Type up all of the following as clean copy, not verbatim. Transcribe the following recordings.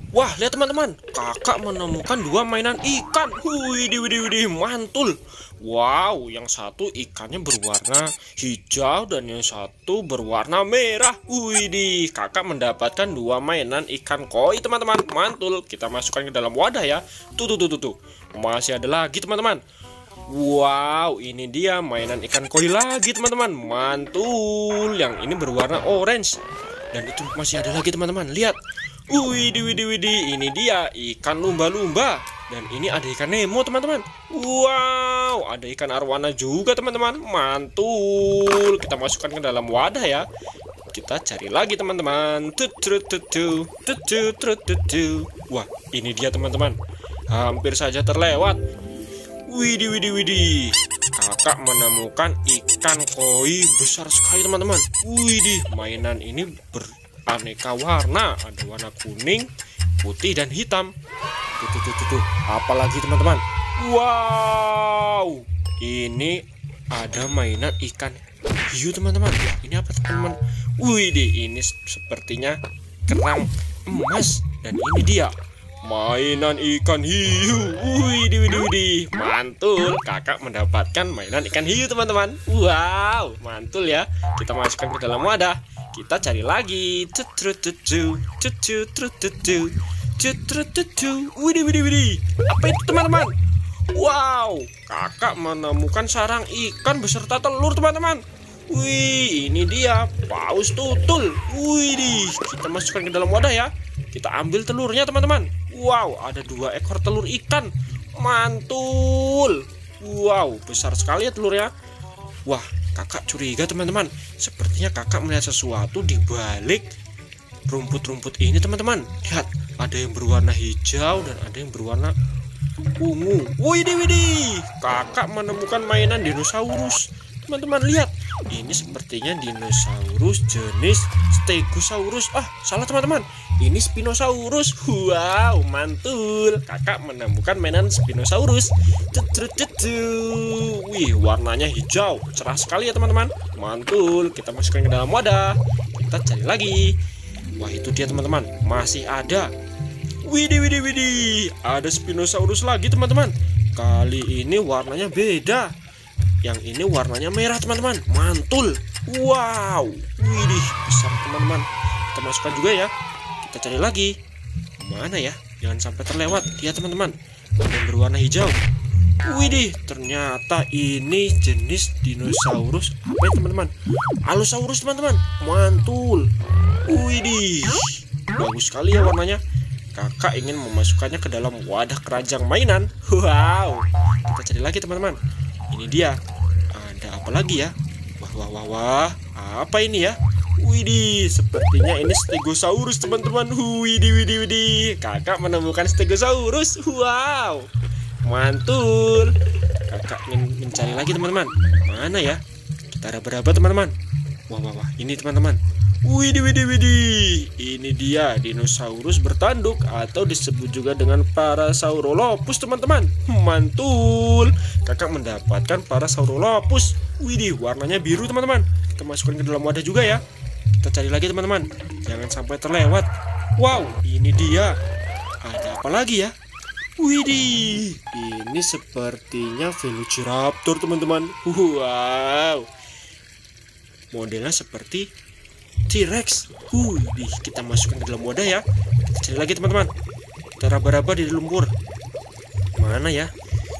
Wah, lihat teman-teman, kakak menemukan dua mainan ikan. Widih, widih, widih, mantul. Wow, yang satu ikannya berwarna hijau dan yang satu berwarna merah. Widih, kakak mendapatkan dua mainan ikan koi teman-teman. Mantul, kita masukkan ke dalam wadah ya. Tuh. Masih ada lagi teman-teman. Wow, ini dia mainan ikan koi lagi teman-teman. Mantul, yang ini berwarna orange. Dan itu masih ada lagi teman-teman, lihat. Widih, ini dia ikan lumba-lumba. Dan ini ada ikan Nemo teman-teman. Wow, ada ikan arwana juga teman-teman. Mantul, kita masukkan ke dalam wadah ya. Kita cari lagi teman-teman. Wah, ini dia teman-teman. Hampir saja terlewat. Widih. Kakak menemukan ikan koi besar sekali teman-teman. Widih, mainan ini beraneka warna. Ada warna kuning, putih, dan hitam. Tuh. Apalagi teman-teman. Wow, ini ada mainan ikan hiu teman-teman. Ini apa teman-teman? Widih, ini sepertinya kerang emas. Dan ini dia mainan ikan hiu. Widih, mantul. Kakak mendapatkan mainan ikan hiu teman-teman. Wow, mantul ya. Kita masukkan ke dalam wadah. Kita cari lagi. Widih. Apa itu teman-teman? Wow, kakak menemukan sarang ikan beserta telur teman-teman. Wih, ini dia paus tutul. Widih, kita masukkan ke dalam wadah ya. Kita ambil telurnya teman-teman. Wow, ada 2 ekor telur ikan. Mantul. Wow, besar sekali ya telurnya. Wah, kakak curiga teman-teman. Sepertinya kakak melihat sesuatu di balik rumput-rumput ini teman-teman. Lihat, ada yang berwarna hijau dan ada yang berwarna ungu. Widih. Kakak menemukan mainan dinosaurus. Teman-teman lihat, ini sepertinya dinosaurus jenis Stegosaurus. Salah teman-teman, ini Spinosaurus. Wow, mantul. Kakak menemukan mainan Spinosaurus. Wih, warnanya hijau, cerah sekali ya teman-teman. Mantul, kita masukkan ke dalam wadah. Kita cari lagi. Wah, itu dia teman-teman, masih ada. Widih, ada Spinosaurus lagi teman-teman. Kali ini warnanya beda. Yang ini warnanya merah teman-teman. Mantul. Wow, widih, besar teman-teman. Kita masukkan juga ya. Kita cari lagi. Mana ya? Jangan sampai terlewat. Lihat teman-teman, ada yang berwarna hijau. Widih, ternyata ini jenis dinosaurus. Apa ya teman-teman? Allosaurus teman-teman. Mantul. Widih, bagus sekali ya warnanya. Kakak ingin memasukkannya ke dalam wadah keranjang mainan. Wow, kita cari lagi teman-teman. Ini dia. Ada apa lagi ya? Wah, apa ini ya? Widih, sepertinya ini Stegosaurus teman-teman. Widih. Kakak menemukan Stegosaurus. Wow, mantul. Kakak ingin mencari lagi teman-teman. Mana ya? Kita raba-raba teman-teman. Wah, ini teman-teman. Widih. Ini dia dinosaurus bertanduk atau disebut juga dengan Parasaurolophus teman-teman. Mantul. Kakak mendapatkan Parasaurolophus. Widih, warnanya biru teman-teman. Kita masukkan ke dalam wadah juga ya. Kita cari lagi teman-teman. Jangan sampai terlewat. Wow, ini dia. Ada apa lagi ya? Widih, ini sepertinya Velociraptor teman-teman. Wow, modelnya seperti T-Rex. Kita masukkan ke dalam wadah ya. Kita cari lagi teman-teman. Kita raba-raba di lumpur. Mana ya?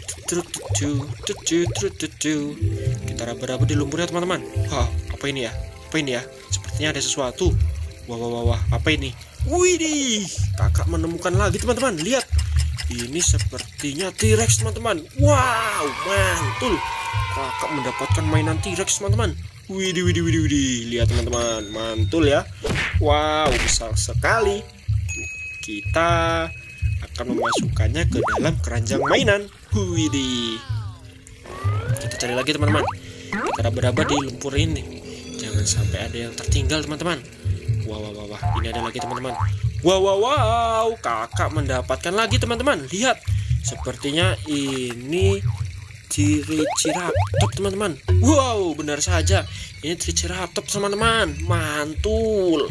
Kita raba-raba di lumpur ya teman-teman. Apa ini ya? Sepertinya ada sesuatu. Wah, apa ini? Widih, kakak menemukan lagi teman-teman. Lihat, ini sepertinya T-Rex teman-teman. Wow, mantul. Kakak mendapatkan mainan T-Rex teman-teman. Widih, lihat teman-teman, mantul ya. Wow, besar sekali. Kita akan memasukkannya ke dalam keranjang mainan. Widih. Kita cari lagi teman-teman. Kita raba-raba di lumpur ini. Jangan sampai ada yang tertinggal teman-teman. Wah, ini ada lagi teman-teman. Wow, kakak mendapatkan lagi teman-teman. Lihat, sepertinya ini Triceratops teman-teman. Wow, benar saja, ini Triceratops teman-teman. Mantul.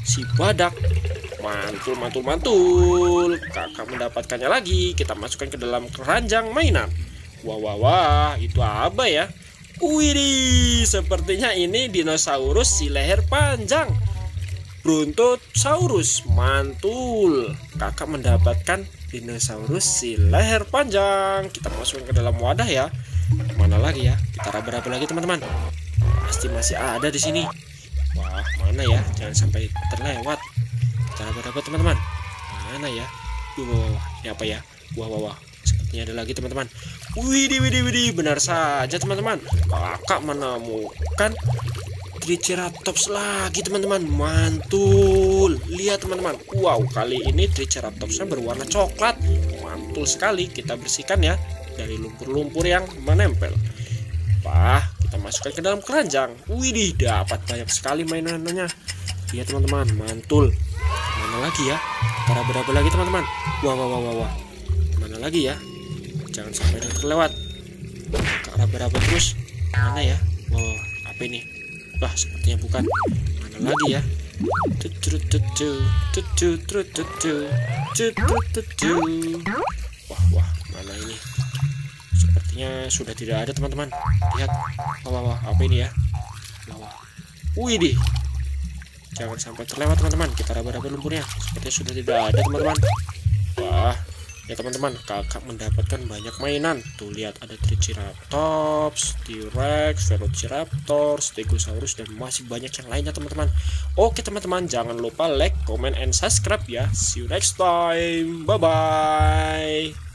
si badak. Mantul, mantul, mantul. Kakak mendapatkannya lagi. Kita masukkan ke dalam keranjang mainan. Wah, wah, wah, itu apa ya? Widih, sepertinya ini dinosaurus si leher panjang, Brontosaurus. Mantul. Kakak mendapatkan dinosaurus si leher panjang. Kita masukkan ke dalam wadah ya. Mana lagi ya? Kita raba-raba lagi teman-teman. Pasti masih ada di sini. Wah, mana ya? Jangan sampai terlewat. Kita raba-raba teman-teman. Mana ya? Wah, ini apa ya? Wah, wah, wah. Sepertinya ada lagi teman-teman. Widih, widih, widih. Benar saja teman-teman. Kakak menemukan Triceratops lagi teman-teman. Mantul. Lihat teman-teman. Wow, kali ini Triceratopsnya berwarna coklat. Mantul sekali. Kita bersihkan ya dari lumpur-lumpur yang menempel. Wah, kita masukkan ke dalam keranjang. Widih, dapat banyak sekali mainannya. Lihat teman-teman, mantul. Mana lagi ya? Kita raba-raba lagi teman-teman. Wah, wah, wah, wah, wah. Mana lagi ya? Jangan sampai terlewat. Kakak raba-raba terus. Mana ya? Wah, apa ini? Wah, sepertinya bukan. Mana lagi ya? Wah, wah, mana ini? Sepertinya sudah tidak ada teman-teman. Lihat. Wah, wah, apa ini ya? Wah, wah. Widih. Jangan sampai terlewat teman-teman. Kita raba-raba lumpurnya. Sepertinya sudah tidak ada teman-teman. Wah, ya teman-teman, kakak mendapatkan banyak mainan. Tuh lihat, ada Triceratops, T-Rex, Velociraptor, Stegosaurus, dan masih banyak yang lainnya teman-teman. Oke teman-teman, jangan lupa like, comment, and subscribe ya. See you next time. Bye bye.